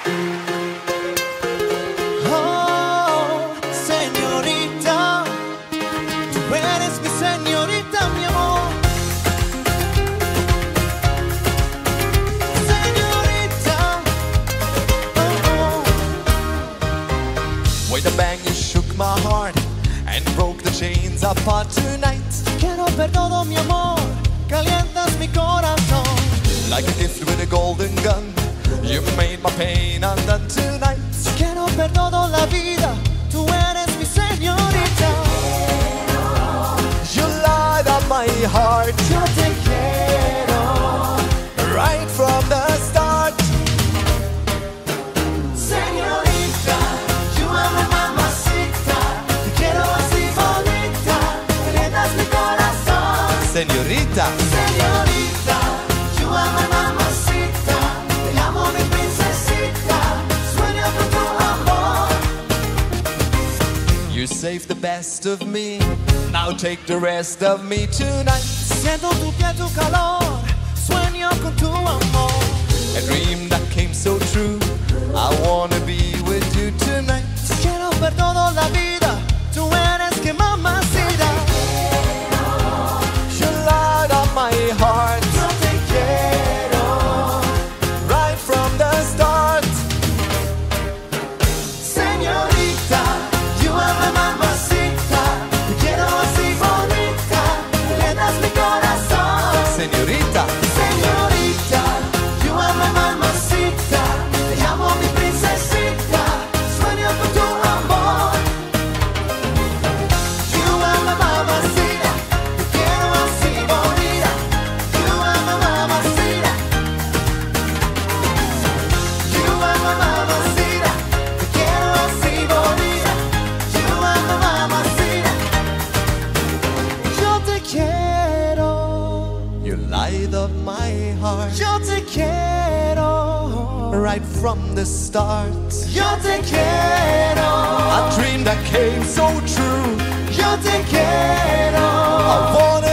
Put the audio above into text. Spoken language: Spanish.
Oh, señorita, tú eres mi señorita, mi amor. Señorita, oh, oh. With a bang you shook my heart and broke the chains apart tonight. Quiero ver todo, mi amor, calientas mi corazón. Like a gift with a golden gun, you made my pain undone tonight. Quiero ver todo la vida, tú eres mi señorita. You light up my heart, yo te quiero, right from the start. Señorita, you are my mamacita. Te quiero así bonita, calientas mi corazón. Señorita, señorita, you are my mamacita. Te amo mi princesita, sueño con tu amor. You saved the best of me, now take the rest of me tonight. Siento tu piel, tu calor, sueño con tu amor. A dream that came so true, I wanna be with you tonight. Quiero ver toda la vida, tú eres que mamacita. You light up my heart, yo te quiero, right from the start. Señorita, you are my mamacita. Te quiero así bonita, calientas mi corazón. Señorita, señorita, you are my mamacita. Te amo mi princesita, sueño con tu amor. You are my mamacita, te quiero así bonita. You are my mamacita. You are my mamacita, te quiero así bonita. You are my mamacita. Yo te quiero. You light up my heart. Yo te quiero. Right from the start. Yo te quiero. A dream that came so true. Yo te quiero. I wanna